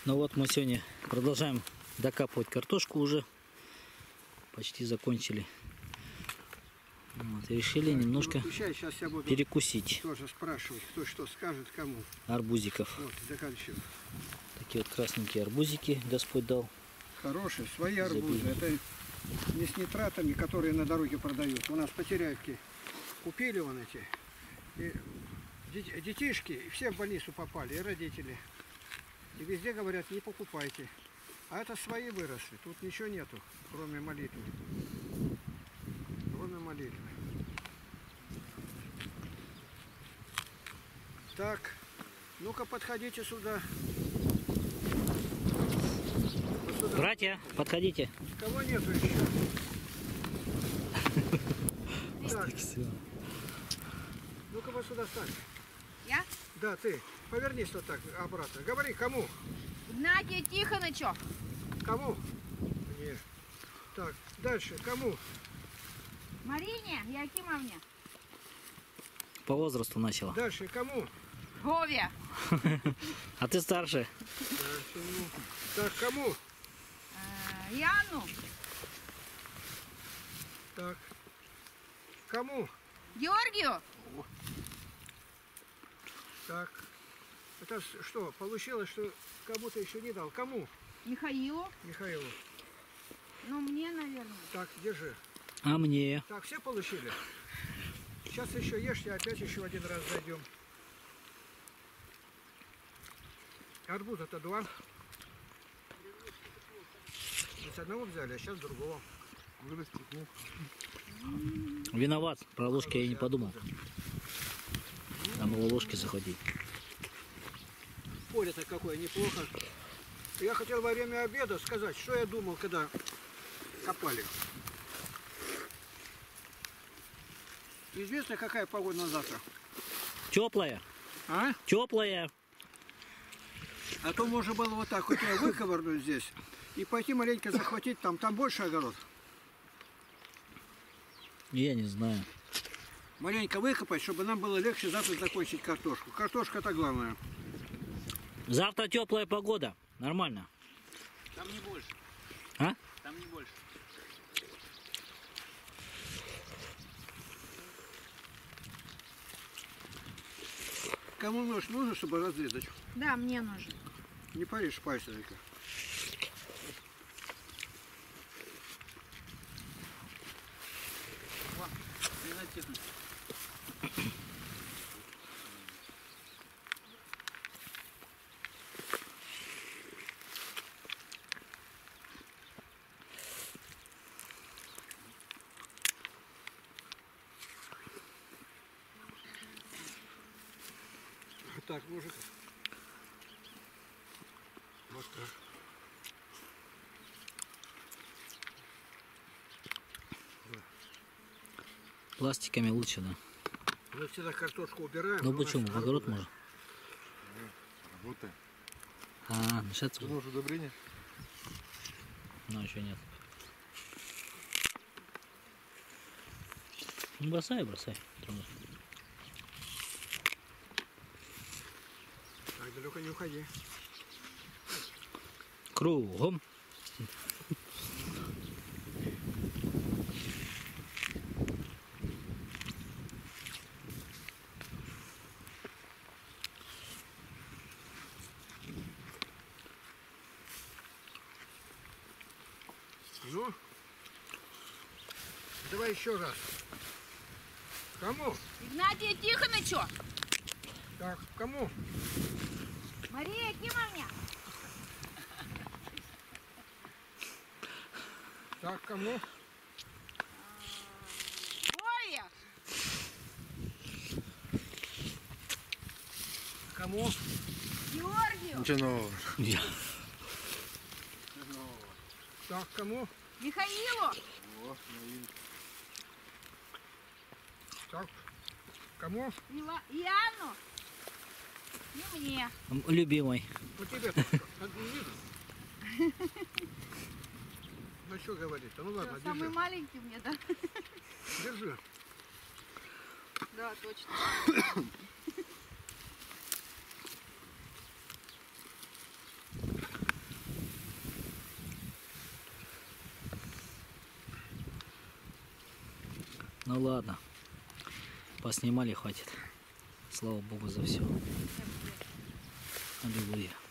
Ну вот мы сегодня продолжаем докапывать картошку уже. Почти закончили. Вот, и решили немножко сейчас я буду перекусить. тоже спрашивать, кто что скажет кому. Арбузиков. Вот, заканчиваю. Такие вот красненькие арбузики Господь дал. Хорошие, свои арбузы. Это не с нитратами, которые на дороге продают. У нас по Теряевке купили вон эти. И детишки все в больницу попали, и родители. И везде говорят, не покупайте. А это свои выросли. Тут ничего нету, кроме молитвы. Кроме молитвы. Так, ну-ка подходите сюда. Вот сюда. Братья, подходите. Кого нету еще? Так, ну-ка вот сюда стань. Я? Да, ты. Повернись вот так обратно. Говори, кому? Игнатию Тихонычу. Кому? Мне. Так, дальше. Кому? Марине Якимовне. По возрасту начала. Дальше. Кому? Гове. А ты старше. Так, кому? Яну. Так. Кому? Георгию. Так. Это что? Получилось, что кому-то еще не дал. Кому? Михаилу. Михаилу. Ну, мне, наверное. Так, держи. А мне? Так, все получили? Сейчас еще ешьте, опять еще один раз зайдем. Арбуза-то два. С одного взяли, а сейчас другого. Виноват. Про ложки я и не подумал. Надо было ложки захватить. Поле-то какое неплохо. Я хотел во время обеда сказать, что я думал, когда копали. Известно, какая погода на завтра? Теплая. А? Теплая. А то можно было вот так вот выковырнуть здесь и пойти маленько захватить там. Там больше огород. Я не знаю. Маленько выкопать, чтобы нам было легче завтра закончить картошку. Картошка-то главное. Завтра теплая погода. Нормально. Там не больше. А? Там не больше. Кому нож нужно, чтобы разрезать? Да, мне нужен. Не порежь пальцы только. Так, мужик. Вот так. Да. Пластиками лучше, да. Мы всегда картошку убираем. Ну почему? В огород можно. Работаем. А, мешаться? Думаешь, удобрение? Ну, еще нет. Ну, бросай, бросай. Так, далеко не уходи. Кругом. Ну, давай еще раз. Кому? Игнатию Тихонычу. Так, кому? Мария Якимовне. Так, кому? Гове. Кому? Георгию. Ничего нового. Так, кому? Михаилу. Так, кому? Яну. И мне. Любимый. Ну тебе ну что говорить-то? Ну ладно, Самый держи. маленький мне, да? Держи. Да, точно. Ну ладно. Поснимали, хватит. Слава Богу за все. Аллилуйя.